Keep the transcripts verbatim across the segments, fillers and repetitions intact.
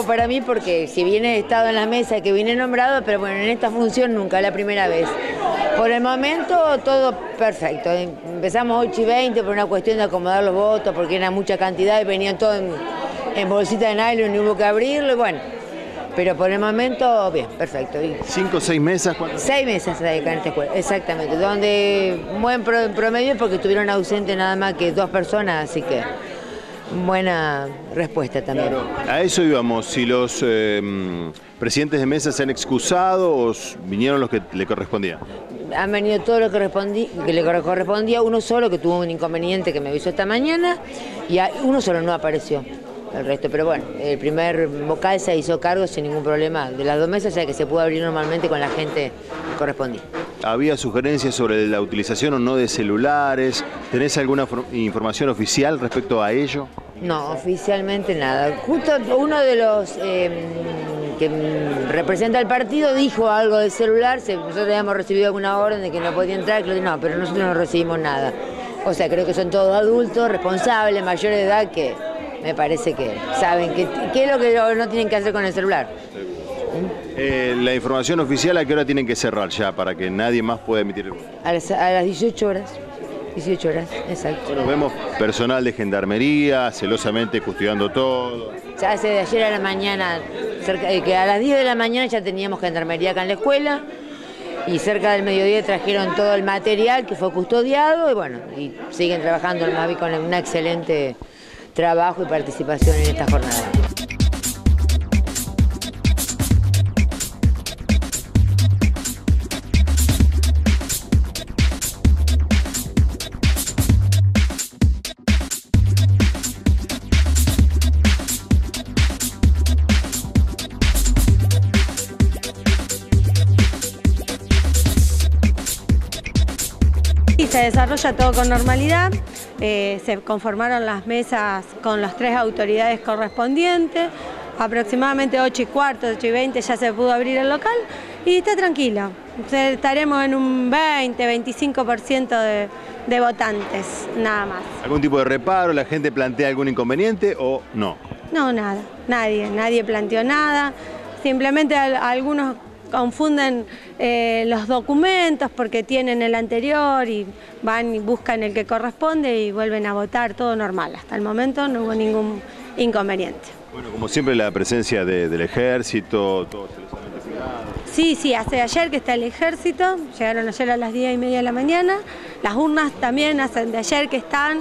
nuevo para mí porque si bien he estado en la mesa que vine nombrado, pero bueno, en esta función nunca, la primera vez. Por el momento todo perfecto. Empezamos ocho y veinte por una cuestión de acomodar los votos, porque era mucha cantidad y venían todos en, en bolsita de nylon y hubo que abrirlo y bueno. Pero por el momento, bien, perfecto. ¿Cinco o seis mesas? ¿Cuánto? Seis mesas hay acá en esta escuela, exactamente. Donde buen promedio porque estuvieron ausentes nada más que dos personas, así que buena respuesta también. Claro. A eso íbamos, si los eh, presidentes de mesa se han excusado o vinieron los que le correspondían. Han venido todo lo que, respondí, que le correspondía, uno solo que tuvo un inconveniente que me avisó esta mañana y uno solo no apareció. El resto, pero bueno, el primer vocal se hizo cargo sin ningún problema de las dos mesas, ya que se pudo abrir normalmente con la gente que correspondía. ¿Había sugerencias sobre la utilización o no de celulares? ¿Tenés alguna información oficial respecto a ello? No, oficialmente nada. Justo uno de los eh, que representa el partido dijo algo del celular, nosotros habíamos recibido alguna orden de que no podía entrar, no, pero nosotros no recibimos nada. O sea, creo que son todos adultos, responsables, mayores de edad, que me parece que saben qué es lo que no tienen que hacer con el celular. Eh, la información oficial, ¿a qué hora tienen que cerrar ya para que nadie más pueda emitir el voto? A las, a las dieciocho horas. dieciocho horas, exacto. Bueno, vemos personal de gendarmería celosamente custodiando todo. Ya hace de ayer a la mañana, cerca, eh, que a las diez de la mañana ya teníamos gendarmería acá en la escuela y cerca del mediodía trajeron todo el material que fue custodiado y bueno, y siguen trabajando más bien con un excelente trabajo y participación en esta jornada. Y se desarrolla todo con normalidad. Eh, se conformaron las mesas con las tres autoridades correspondientes, aproximadamente ocho y cuarto, ocho y veinte ya se pudo abrir el local y está tranquilo. Estaremos en un veinte, veinticinco por ciento de, de votantes, nada más. ¿Algún tipo de reparo? ¿La gente plantea algún inconveniente o no? No, nada, nadie, nadie planteó nada, simplemente algunos confunden eh, los documentos porque tienen el anterior y van y buscan el que corresponde y vuelven a votar, todo normal. Hasta el momento no hubo ningún inconveniente. Bueno, como siempre la presencia de, del ejército, todo celosamente cuidado. Sí, sí, hace ayer que está el ejército, llegaron ayer a las diez y media de la mañana, las urnas también hacen de ayer que están,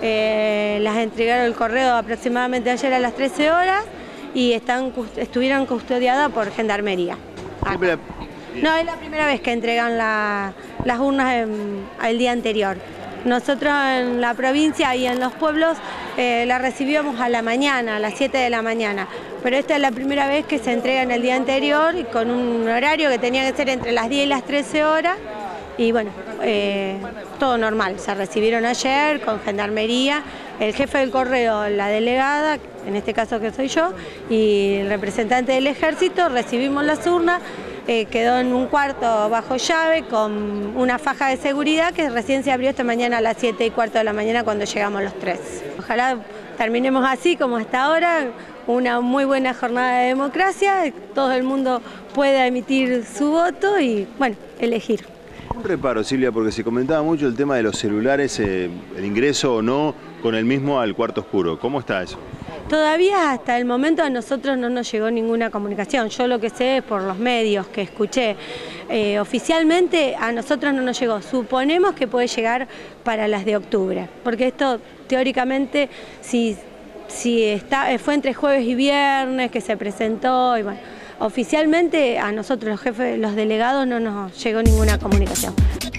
eh, las entregaron el correo aproximadamente ayer a las trece horas y están, estuvieron custodiadas por gendarmería. Siempre... No, es la primera vez que entregan la, las urnas en, el día anterior. Nosotros en la provincia y en los pueblos eh, la recibíamos a la mañana, a las siete de la mañana. Pero esta es la primera vez que se entregan el día anterior y con un horario que tenía que ser entre las diez y las trece horas. Y bueno, eh, todo normal. Se recibieron ayer con gendarmería, el jefe del correo, la delegada, en este caso que soy yo, y el representante del ejército, recibimos las urnas. Eh, quedó en un cuarto bajo llave con una faja de seguridad que recién se abrió esta mañana a las siete y cuarto de la mañana cuando llegamos los tres. Ojalá terminemos así como hasta ahora, una muy buena jornada de democracia, todo el mundo pueda emitir su voto y bueno, elegir. Un reparo, Silvia, porque se comentaba mucho el tema de los celulares, eh, el ingreso o no con el mismo al cuarto oscuro. ¿Cómo está eso? Todavía hasta el momento a nosotros no nos llegó ninguna comunicación. Yo lo que sé es por los medios que escuché. Eh, oficialmente a nosotros no nos llegó. Suponemos que puede llegar para las de octubre, porque esto teóricamente si, si está, fue entre jueves y viernes que se presentó y bueno, oficialmente a nosotros los jefes, los delegados no nos llegó ninguna comunicación.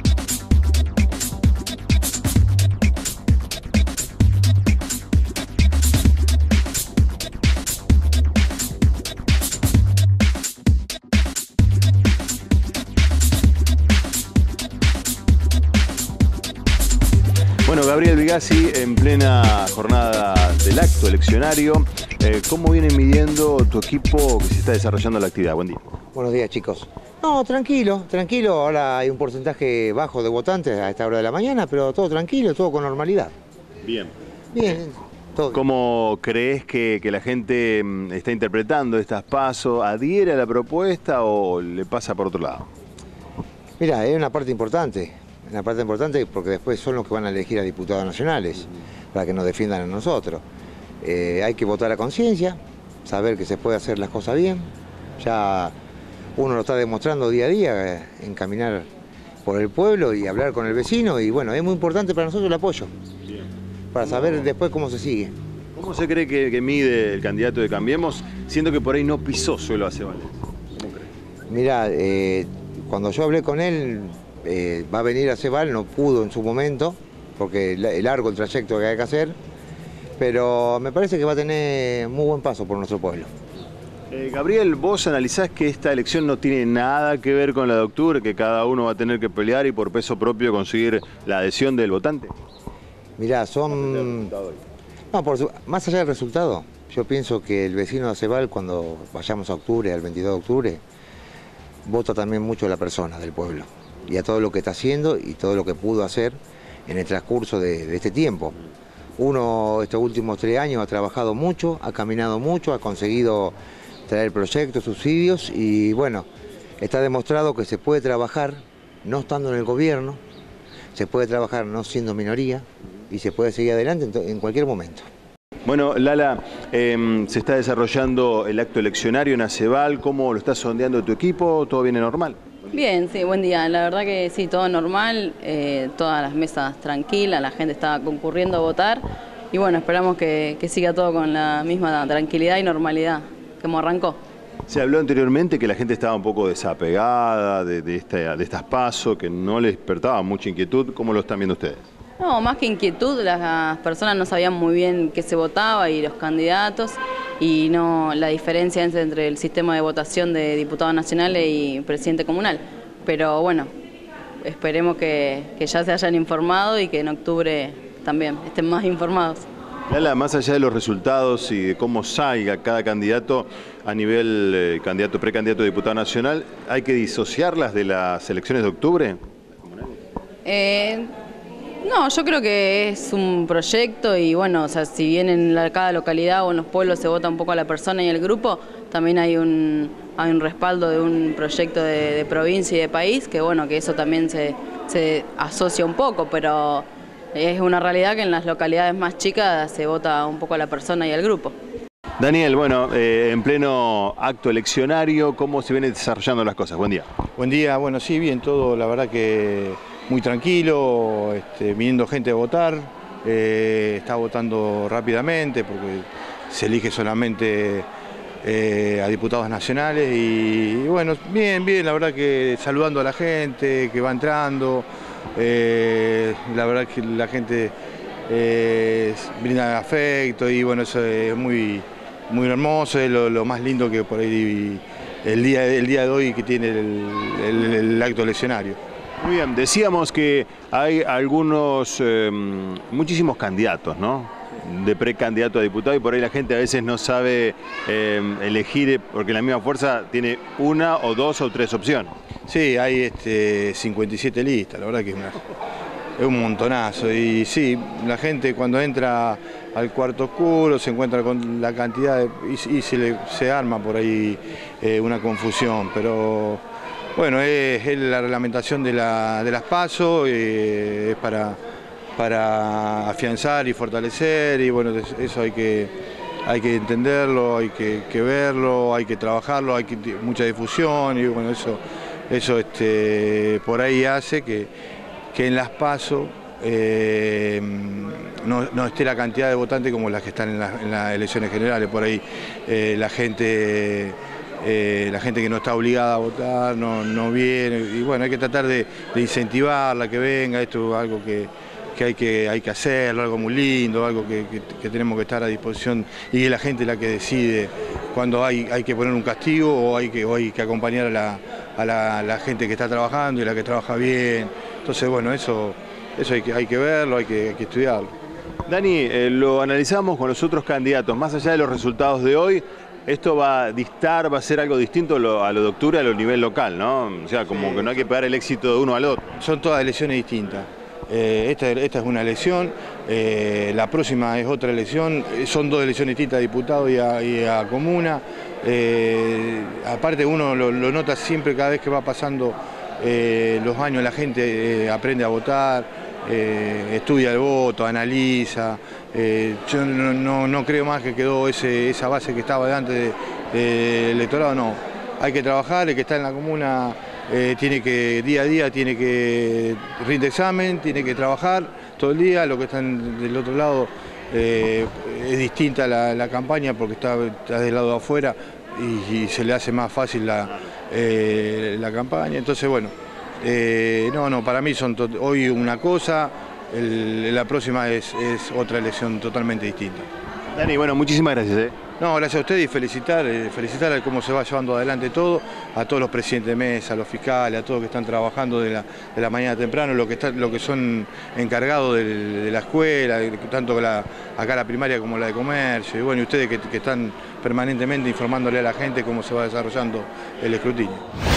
Bueno, Gabriel Bigazzi, en plena jornada del acto eleccionario, eh, ¿cómo viene midiendo tu equipo que se está desarrollando la actividad? Buen día. Buenos días, chicos. No, tranquilo, tranquilo. Ahora hay un porcentaje bajo de votantes a esta hora de la mañana, pero todo tranquilo, todo con normalidad. Bien. Bien. Todo. ¿Cómo crees que, que la gente mm, está interpretando estas pasos? ¿Adhiere a la propuesta o le pasa por otro lado? Mira, es una parte importante, una parte importante porque después son los que van a elegir a diputados nacionales para que nos defiendan a nosotros. Eh, hay que votar a conciencia, saber que se puede hacer las cosas bien. Ya uno lo está demostrando día a día, eh, en caminar por el pueblo y hablar con el vecino, y bueno, es muy importante para nosotros el apoyo, para saber después cómo se sigue. ¿Cómo se cree que, que mide el candidato de Cambiemos, siendo que por ahí no pisó suelo Aceval? ¿Cómo cree? Mira, eh, cuando yo hablé con él, eh, va a venir a Aceval, no pudo en su momento, porque es largo el trayecto que hay que hacer, pero me parece que va a tener muy buen paso por nuestro pueblo. Eh, Gabriel, vos analizás que esta elección no tiene nada que ver con la de octubre, que cada uno va a tener que pelear y por peso propio conseguir la adhesión del votante. Mirá, son... No, por su... más allá del resultado, yo pienso que el vecino de Aceval, cuando vayamos a octubre, al veintidós de octubre, vota también mucho a la persona del pueblo y a todo lo que está haciendo y todo lo que pudo hacer en el transcurso de, de este tiempo. Uno, estos últimos tres años, ha trabajado mucho, ha caminado mucho, ha conseguido traer proyectos, subsidios y bueno, está demostrado que se puede trabajar no estando en el gobierno, se puede trabajar no siendo minoría y se puede seguir adelante en, en cualquier momento. Bueno, Lala, eh, se está desarrollando el acto eleccionario en Aceval. ¿Cómo lo está sondeando tu equipo? ¿Todo viene normal? Bien, sí, buen día. La verdad que sí, todo normal, eh, todas las mesas tranquilas, la gente está concurriendo a votar y bueno, esperamos que, que siga todo con la misma tranquilidad y normalidad como arrancó. Se habló anteriormente que la gente estaba un poco desapegada de, de, esta, de estas pasos, que no les despertaba mucha inquietud. ¿Cómo lo están viendo ustedes? No, más que inquietud, las personas no sabían muy bien qué se votaba y los candidatos y no la diferencia entre el sistema de votación de diputados nacionales y presidente comunal. Pero bueno, esperemos que, que ya se hayan informado y que en octubre también estén más informados. Lala, más allá de los resultados y de cómo salga cada candidato a nivel eh, candidato, precandidato a diputado nacional, ¿hay que disociarlas de las elecciones de octubre? Eh, no, yo creo que es un proyecto y bueno, o sea, si bien en la, cada localidad o en los pueblos se vota un poco a la persona y el grupo, también hay un, hay un respaldo de un proyecto de, de provincia y de país, que bueno, que eso también se, se asocia un poco, pero es una realidad que en las localidades más chicas se vota un poco a la persona y al grupo. Daniel, bueno, eh, en pleno acto eleccionario, ¿cómo se vienen desarrollando las cosas? Buen día. Buen día, bueno, sí, bien, todo, la verdad que muy tranquilo, este, viniendo gente a votar, eh, está votando rápidamente porque se elige solamente eh, a diputados nacionales y, y bueno, bien, bien, la verdad que saludando a la gente que va entrando, eh, la verdad que la gente eh, brinda afecto y bueno, eso es muy, muy hermoso, es lo, lo más lindo que por ahí el día, el día de hoy que tiene el, el, el acto eleccionario. Muy bien, decíamos que hay algunos, eh, muchísimos candidatos, ¿no? De precandidato a diputado y por ahí la gente a veces no sabe eh, elegir, porque la misma fuerza tiene una o dos o tres opciones. Sí, hay este, cincuenta y siete listas, la verdad que es, una, es un montonazo y sí, la gente cuando entra al cuarto oscuro se encuentra con la cantidad de, y, y se, le, se arma por ahí eh, una confusión, pero bueno, es, es la reglamentación de, la, de las PASO, eh, es para, para afianzar y fortalecer y bueno, eso hay que, hay que entenderlo, hay que, que verlo, hay que trabajarlo, hay que, mucha difusión y bueno, eso, eso este, por ahí hace que, que en las PASO eh, no, no esté la cantidad de votantes como las que están en, la, en las elecciones generales, por ahí eh, la gente... Eh, la gente que no está obligada a votar no, no viene y bueno, hay que tratar de, de incentivarla, que venga, esto es algo que, que, hay, que hay que hacerlo, algo muy lindo, algo que, que, que tenemos que estar a disposición y es la gente la que decide cuando hay, hay que poner un castigo o hay que, o hay que acompañar a, la, a la, la gente que está trabajando y la que trabaja bien, entonces bueno, eso, eso hay, que, hay que verlo, hay que, hay que estudiarlo. Dani, eh, lo analizamos con los otros candidatos, más allá de los resultados de hoy. Esto va a distar, va a ser algo distinto a lo, a lo de octubre, a lo nivel local, ¿no? O sea, como sí, que no hay que pegar el éxito de uno al otro. Son todas elecciones distintas. Eh, esta, esta es una elección, eh, la próxima es otra elección, son dos elecciones distintas a diputado y a, y a comuna. Eh, aparte uno lo, lo nota siempre cada vez que va pasando eh, los años, la gente eh, aprende a votar, eh, estudia el voto, analiza. Eh, yo no, no, no creo más que quedó ese, esa base que estaba de antes del de, de electorado, no. Hay que trabajar, el que está en la comuna eh, tiene que, día a día, tiene que rinde examen, tiene que trabajar todo el día. Lo que están del otro lado eh, es distinta la, la campaña porque está, está del lado de afuera y, y se le hace más fácil la, eh, la campaña. Entonces, bueno, eh, no, no, para mí son hoy una cosa, el, la próxima es, es otra elección totalmente distinta. Dani, bueno, muchísimas gracias. ¿eh? No, gracias a ustedes y felicitar, eh, felicitar a cómo se va llevando adelante todo, a todos los presidentes de mesa, a los fiscales, a todos que están trabajando de la, de la mañana temprano, lo que, está, lo que son encargados de, de la escuela, tanto la, acá la primaria como la de comercio, y bueno, y ustedes que, que están permanentemente informándole a la gente cómo se va desarrollando el escrutinio.